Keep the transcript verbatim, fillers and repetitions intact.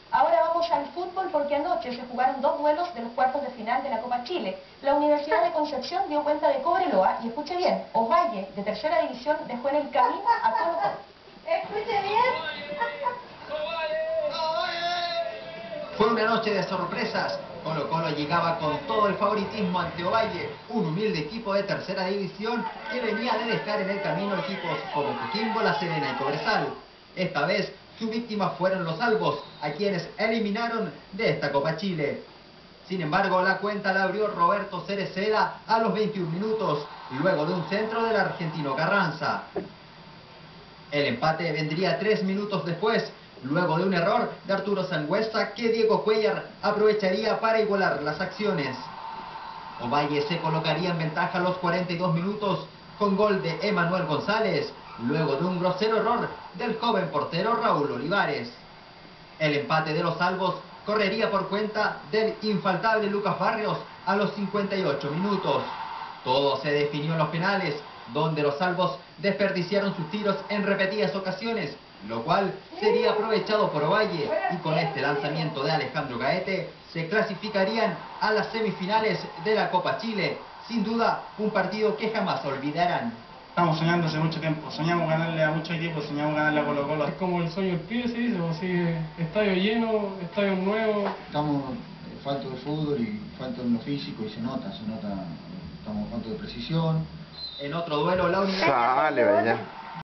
Ahora vamos al fútbol porque anoche se jugaron dos duelos de los cuartos de final de la Copa Chile. La Universidad de Concepción dio cuenta de Cobreloa y escuche bien, Ovalle de tercera división dejó en el camino a Colo Colo. Escuche bien. Fue una noche de sorpresas. Colo Colo llegaba con todo el favoritismo ante Ovalle, un humilde equipo de tercera división que venía de dejar en el camino equipos como Coquimbo, La Serena y Cobresal. Esta vez sus víctimas fueron los Albos, a quienes eliminaron de esta Copa Chile. Sin embargo, la cuenta la abrió Roberto Cereceda a los veintiún minutos, luego de un centro del argentino Carranza. El empate vendría tres minutos después, luego de un error de Arturo Sangüesa que Diego Cuellar aprovecharía para igualar las acciones. Ovalle se colocaría en ventaja a los cuarenta y dos minutos con gol de Emanuel González, luego de un grosero error del joven portero Raúl Olivares. El empate de los Albos correría por cuenta del infaltable Lucas Barrios a los cincuenta y ocho minutos. Todo se definió en los penales, donde los Albos desperdiciaron sus tiros en repetidas ocasiones, lo cual sería aprovechado por Ovalle, y con este lanzamiento de Alejandro Gaete se clasificarían a las semifinales de la Copa Chile. Sin duda, un partido que jamás olvidarán. Estamos soñando hace mucho tiempo, soñamos ganarle a muchos equipos, soñamos ganarle a Colo Colo. Es como el sueño del pibe, se dice, así, estadio lleno, estadio nuevo. Estamos falto de fútbol y falto en lo físico y se nota, se nota, estamos falto de precisión. En otro duelo, la Universidad... Sale, vaya.